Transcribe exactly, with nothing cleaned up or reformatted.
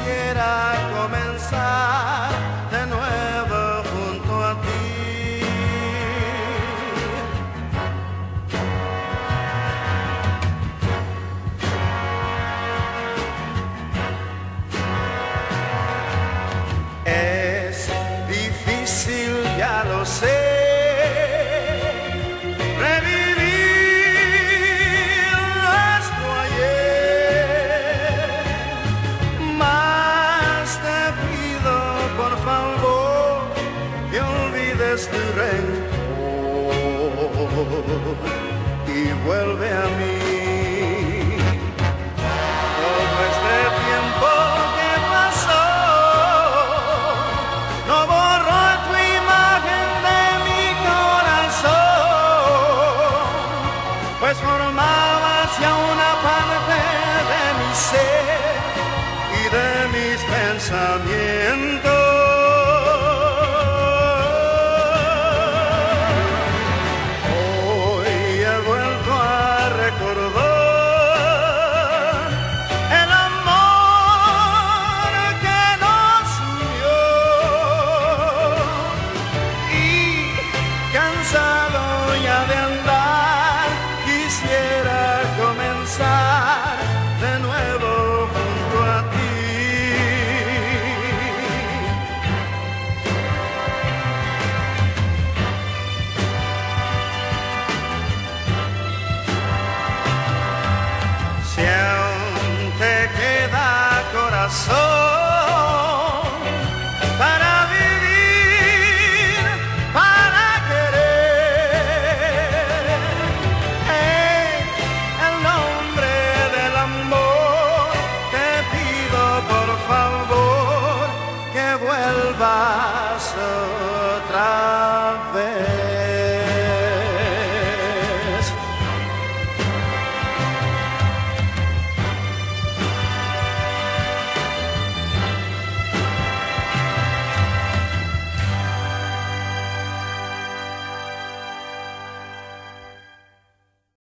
quisiera comenzar de nuevo junto a ti. Es difícil, ya lo sé, revivir nuestro ayer, mas te pido por favor que olvides tu rencor y vuelve a mí. Todo este tiempo que pasó no borró tu imagen de mi corazón, pues formabas ya una parte de mi ser y de mis pensamientos. Hoy he vuelto a recordar el amor que nos unió y, cansado ya de andar, quisiera comenzar de nuevo junto a ti. Si aún te queda corazón